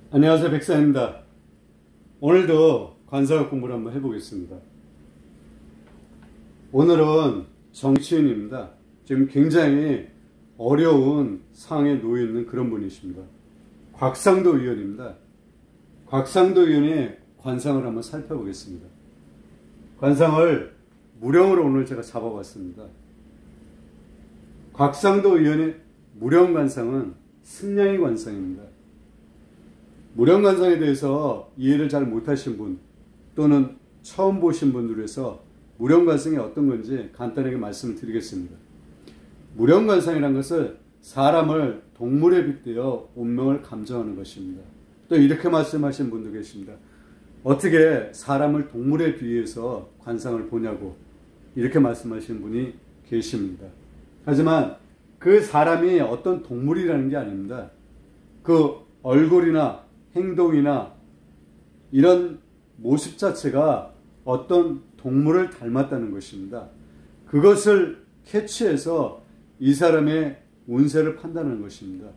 안녕하세요, 백사입니다. 오늘도 관상학 공부를 한번 해보겠습니다. 오늘은 정치인입니다. 지금 굉장히 어려운 상황에 놓여 있는 그런 분이십니다. 곽상도 의원입니다. 곽상도 의원의 관상을 한번 살펴보겠습니다. 관상을 무령으로 오늘 제가 잡아봤습니다. 곽상도 의원의 무령 관상은 승냥이 관상입니다. 무령 관상에 대해서 이해를 잘 못하신 분 또는 처음 보신 분들을 위해서 무령 관상이 어떤 건지 간단하게 말씀을 드리겠습니다. 무령 관상이란 것은 사람을 동물에 빗대어 운명을 감정하는 것입니다. 또 이렇게 말씀하신 분도 계십니다. 어떻게 사람을 동물에 비해서 관상을 보냐고 이렇게 말씀하신 분이 계십니다. 하지만 그 사람이 어떤 동물이라는 게 아닙니다. 그 얼굴이나 행동이나 이런 모습 자체가 어떤 동물을 닮았다는 것입니다. 그것을 캐치해서 이 사람의 운세를 판단하는 것입니다.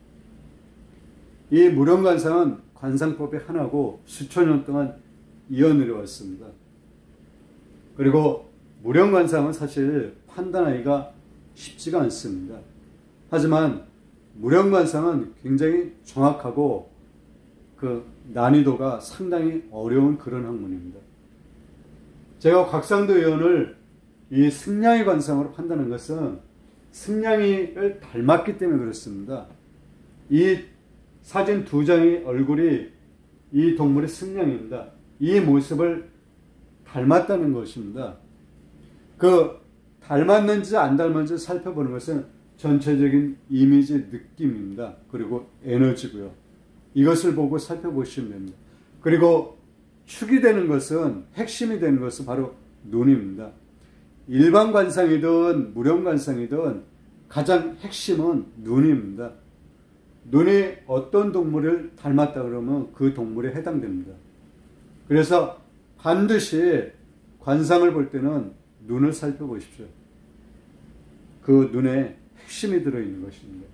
이 무령관상은 관상법의 하나고 수천 년 동안 이어내려왔습니다. 그리고 무령관상은 사실 판단하기가 쉽지가 않습니다. 하지만 무령관상은 굉장히 정확하고 그 난이도가 상당히 어려운 그런 학문입니다. 제가 곽상도 의원을 이 승냥이 관상으로 판단한 것은 승냥이를 닮았기 때문에 그렇습니다. 이 사진 두 장의 얼굴이 이 동물의 승냥이입니다. 이 모습을 닮았다는 것입니다. 그 닮았는지 안 닮았는지 살펴보는 것은 전체적인 이미지 느낌입니다. 그리고 에너지고요. 이것을 보고 살펴보시면 됩니다. 그리고 축이 되는 것은, 핵심이 되는 것은 바로 눈입니다. 일반 관상이든 무령 관상이든 가장 핵심은 눈입니다. 눈이 어떤 동물을 닮았다 그러면 그 동물에 해당됩니다. 그래서 반드시 관상을 볼 때는 눈을 살펴보십시오. 그 눈에 핵심이 들어있는 것입니다.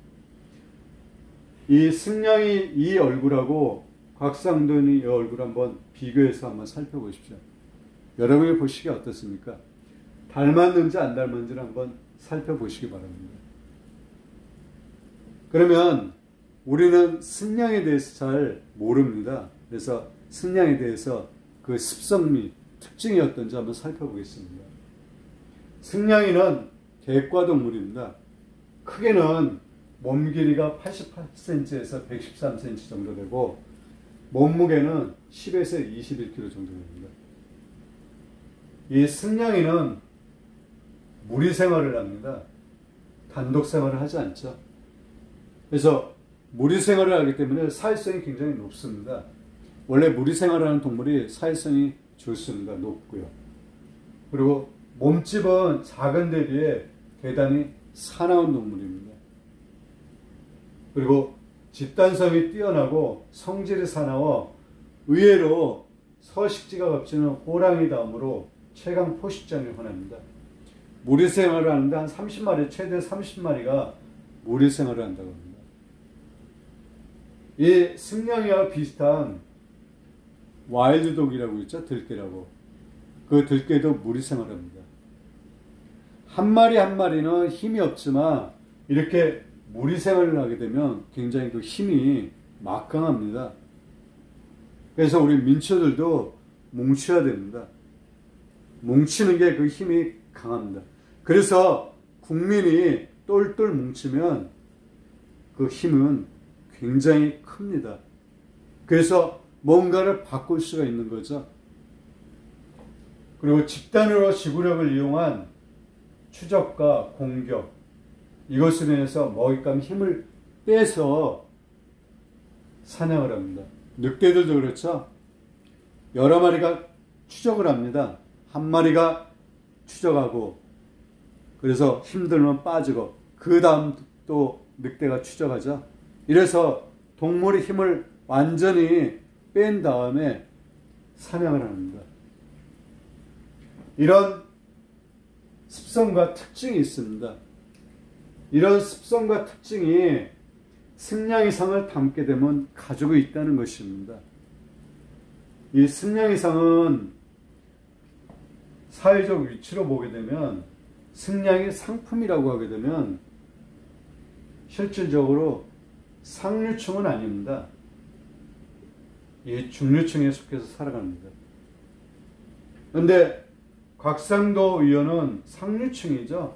이 승냥이 이 얼굴하고 곽상도의 이 얼굴 한번 비교해서 한번 살펴보십시오. 여러분이 보시기에 어떻습니까? 닮았는지 안 닮았는지를 한번 살펴보시기 바랍니다. 그러면 우리는 승냥에 대해서 잘 모릅니다. 그래서 승냥에 대해서 그 습성미, 특징이 어떤지 한번 살펴보겠습니다. 승냥이는 객과동물입니다. 크게는 몸 길이가 88cm에서 113cm 정도 되고 몸무게는 10에서 21kg 정도 됩니다. 이 승냥이는 무리 생활을 합니다. 단독 생활을 하지 않죠. 그래서 무리 생활을 하기 때문에 사회성이 굉장히 높습니다. 원래 무리 생활하는 동물이 사회성이 좋습니다. 높고요. 그리고 몸집은 작은 데 비해 대단히 사나운 동물입니다. 그리고 집단성이 뛰어나고 성질이 사나워 의외로 서식지가 겹치는 호랑이 다음으로 최강 포식자를 권합니다. 무리 생활을 하는데 한 30마리, 최대 30마리가 무리 생활을 한다고 합니다. 이 승냥이와 비슷한 와일드독이라고 있죠. 들깨라고. 그 들깨도 무리 생활을 합니다. 한 마리 한 마리는 힘이 없지만 이렇게 무리 생활을 하게 되면 굉장히 그 힘이 막강합니다. 그래서 우리 민초들도 뭉쳐야 됩니다. 뭉치는 게 그 힘이 강합니다. 그래서 국민이 똘똘 뭉치면 그 힘은 굉장히 큽니다. 그래서 뭔가를 바꿀 수가 있는 거죠. 그리고 집단으로 지구력을 이용한 추적과 공격, 이것으로 인해서 먹잇감 힘을 빼서 사냥을 합니다. 늑대들도 그렇죠. 여러 마리가 추적을 합니다. 한 마리가 추적하고 그래서 힘들면 빠지고 그 다음 또 늑대가 추적하죠. 이래서 동물의 힘을 완전히 뺀 다음에 사냥을 합니다. 이런 습성과 특징이 있습니다. 이런 습성과 특징이 승량이상을 담게 되면 가지고 있다는 것입니다. 이 승량이상은 사회적 위치로 보게 되면 승량의 상품이라고 하게 되면 실질적으로 상류층은 아닙니다. 이 중류층에 속해서 살아갑니다. 그런데 곽상도 의원은 상류층이죠.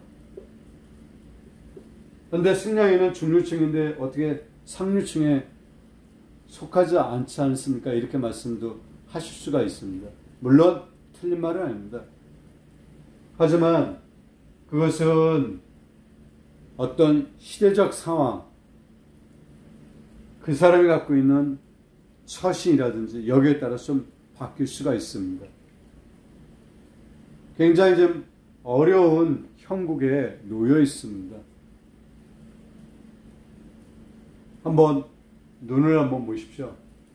그런데 승량이는 중류층인데 어떻게 상류층에 속하지 않지 않습니까? 이렇게 말씀도 하실 수가 있습니다. 물론 틀린 말은 아닙니다. 하지만 그것은 어떤 시대적 상황, 그 사람이 갖고 있는 처신이라든지 여기에 따라 좀 바뀔 수가 있습니다. 굉장히 좀 어려운 형국에 놓여 있습니다. 한번 눈을 한번 보십시오.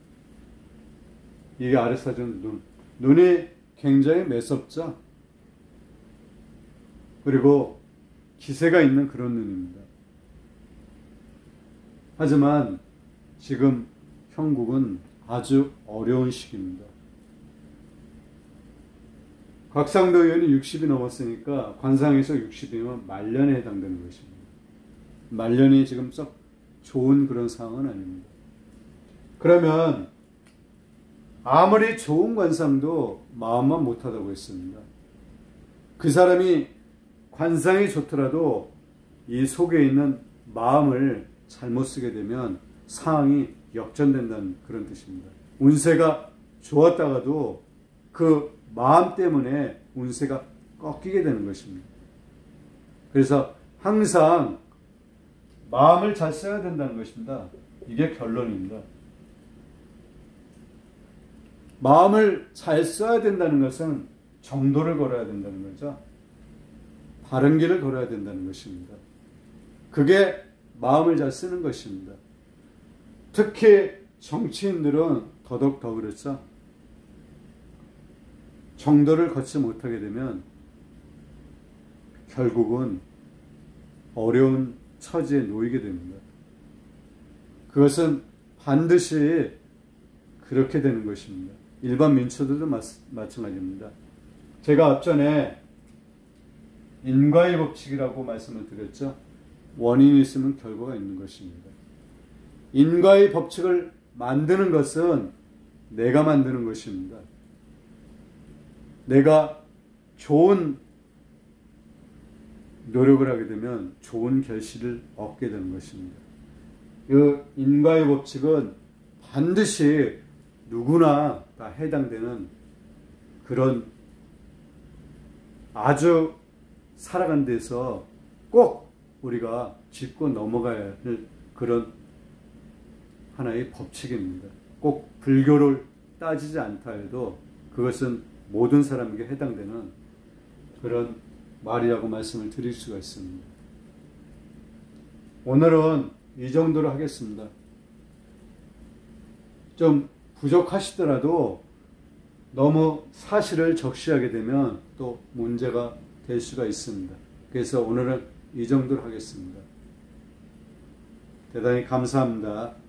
이게 아래 사진 눈. 눈이 굉장히 매섭죠. 그리고 기세가 있는 그런 눈입니다. 하지만 지금 형국은 아주 어려운 시기입니다. 곽상도 의원이 60이 넘었으니까 관상에서 60이면 말년에 해당되는 것입니다. 말년이 지금 썩 좋은 그런 상황은 아닙니다. 그러면 아무리 좋은 관상도 마음만 못하다고 했습니다. 그 사람이 관상이 좋더라도 이 속에 있는 마음을 잘못 쓰게 되면 상황이 역전된다는 그런 뜻입니다. 운세가 좋았다가도 그 마음 때문에 운세가 꺾이게 되는 것입니다. 그래서 항상 마음을 잘 써야 된다는 것입니다. 이게 결론입니다. 마음을 잘 써야 된다는 것은 정도를 걸어야 된다는 거죠. 바른 길을 걸어야 된다는 것입니다. 그게 마음을 잘 쓰는 것입니다. 특히 정치인들은 더더욱 더 그렇죠. 정도를 걷지 못하게 되면 결국은 어려운 처지에 놓이게 됩니다. 그것은 반드시 그렇게 되는 것입니다. 일반 민초들도 마찬가지입니다. 제가 앞전에 인과의 법칙이라고 말씀을 드렸죠. 원인이 있으면 결과가 있는 것입니다. 인과의 법칙을 만드는 것은 내가 만드는 것입니다. 내가 좋은 노력을 하게 되면 좋은 결실을 얻게 되는 것입니다. 그 인과의 법칙은 반드시 누구나 다 해당되는 그런 아주 살아간 데서 꼭 우리가 짚고 넘어가야 할 그런 하나의 법칙입니다. 꼭 불교를 따지지 않다 해도 그것은 모든 사람에게 해당되는 그런 말이라고 말씀을 드릴 수가 있습니다. 오늘은 이 정도로 하겠습니다. 좀 부족하시더라도 너무 사실을 적시하게 되면 또 문제가 될 수가 있습니다. 그래서 오늘은 이 정도로 하겠습니다. 대단히 감사합니다.